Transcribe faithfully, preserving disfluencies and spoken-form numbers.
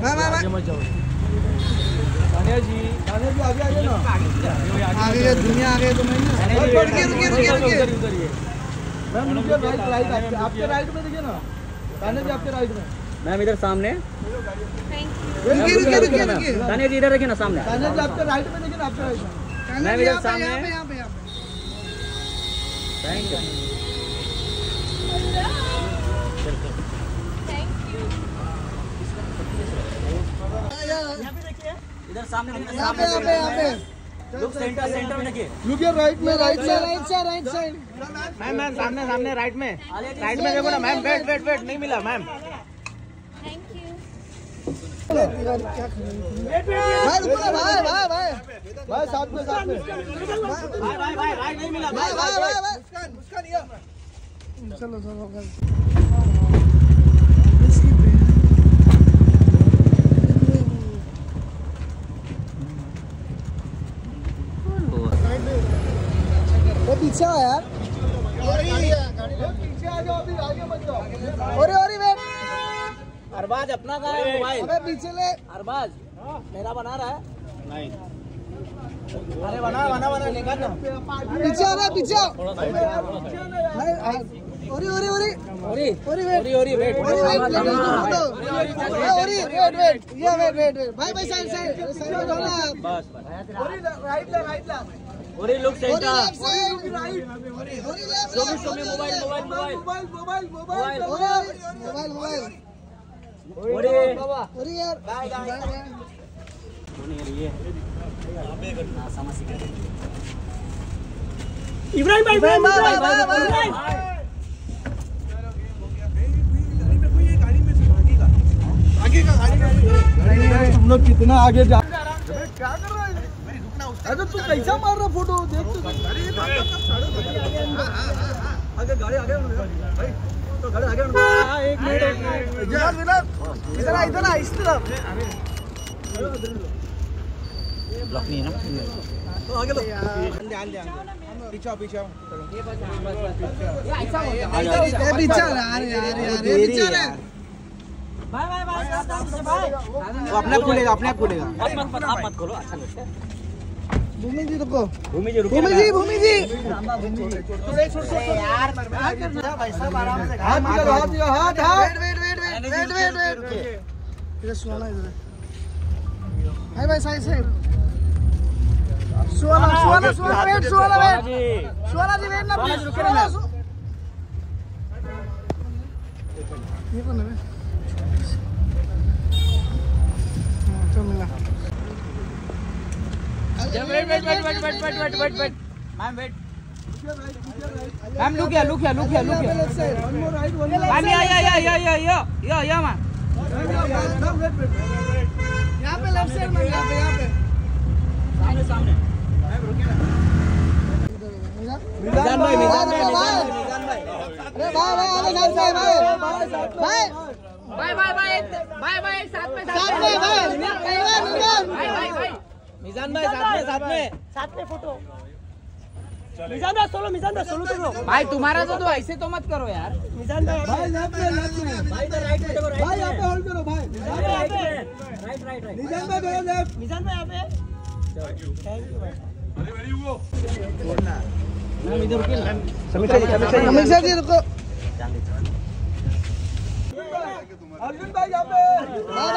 आगे मत जाओ तानिया जी, तानिया जी आगे आगे ना, आगे दुनिया आगे तो नहीं ना। रुकिए रुकिए रुकिए रुकिए उधर मैम, रुकिए, राइट राइट आपके राइट में देखिए ना, तानिया जी आपके राइट में। मैम इधर सामने, रुकिए रुकिए रुकिए रुकिए तानिया जी इधर देखिए ना सामने, तानिया जी आपके राइट में देखिए ना, आपके राइट में। मैम इधर सामने, यहाँ पे यहाँ पे यहाँ पे। Thank you. इधर सामने यहाँ पे यहाँ पे यहाँ पे। लुक सेंटर सेंटर में देखिए, लुकिए राइट में, right right side right side right side. Ma'am ma'am सामने सामने राइट में, राइट में देखो ना मैम। वेट वेट वेट नहीं मिला मैम। भाई रुको ना भाई भाई भाई भाई साथ में साथ में। भाई भाई भाई राइट नहीं मिला भाई भाई भाई भाई। चलो चलो वो पीछे आ यार, पीछे आ जाओ, अभी आगे मत जाओ। अरे अरे वेट, अरबाज अपना कहाँ है मोबाइल? अबे पीछे ले। अरबाज मेरा बना रहा है? नहीं। अरे बना बना बना निकाल ना। पीछे आ रहा है, पीछे आओ। भाई ओरी ओरी ओरी ओरी ओरी वेट ओरी ओरी wait Orry wait Orry wait wait ये वेट वेट वेट भाई भाई साइड साइड साइड में जाओ ना। बस बस। ओरी राइट ला, राइट ला, Orry look Orry centre. Left side right. Orry left show me show me mobile mobile mobile mobile mobile mobile mobile mobile mobile Orry Orry यार बाय बाय। इब्राहिम भाई, भाई भाई भाई भाई आगे का गाड़ी का हम लोग कितना आगे जा, क्या कर रहा है? अरे तू कैसा मार रहा फोटो, देख तो। आगे गाड़ी आगे भाई, तो गाड़ी आगे। हां एक मिनट एक मिनट विनोद विनोद इधर आ इधर आ इस तरफ। ब्लॉक नहीं है ना, तो आगे लो, ध्यान ध्यान पीछे पीछे आओ। ये पीछे आ रहा है यार यार ये पीछे आ रहा है। Bye bye bye bye. वो अपने आप खुलेगा, अपने आप खुलेगा। मत मत मत आप मत खोलो, अच्छा लगता है। भूमि जी रुको, भूमि जी रुकिए भूमि जी भूमि जी यार क्या करना भाई साहब, आराम से। हाथ निकालो, हाथ निकालो, हाथ हाथ। Wait wait wait wait wait wait wait इधर सुना इधर भाई भाई साइड साइड सुना सुना सुना वेट सुना वेट सुना जी वेट ना प्लीज सुना ये कौन है? चल मिला। Wait wait wait wait wait wait wait wait wait ma'am wait ma'am look या लुक या लुक या लुक या left side one more right, one more ma'am या या या या या या या या मैम यहाँ पे लेफ्ट साइड में, यहाँ पे यहाँ पे सामने सामने। मिजान भाई मिजान भाई भाई मिजान भाई। अरे भाई भाई आगे साइड से भाई भाई bye bye bye bye bye साथ में साथ में भाई निकल निकल बाय बाय बाय मिजान भाई साथ में साथ में साथ में फोटो। मिजान भाई सोलो, मिजान भाई सोलो करो भाई। तुम्हारा तो, तो ऐसे तो मत करो यार। मिजान भाई भाई लेफ्ट में, लेफ्ट में भाई इधर राइट में देखो, राइट भाई, यहाँ पे होल्ड करो भाई। Right right right right right. Nizam भाई करो लेफ्ट। मिजान भाई यहाँ पे मैम इधर रुकिए ना। हमेशा जी रुको। अर्जुन भाई यहाँ पे। भाई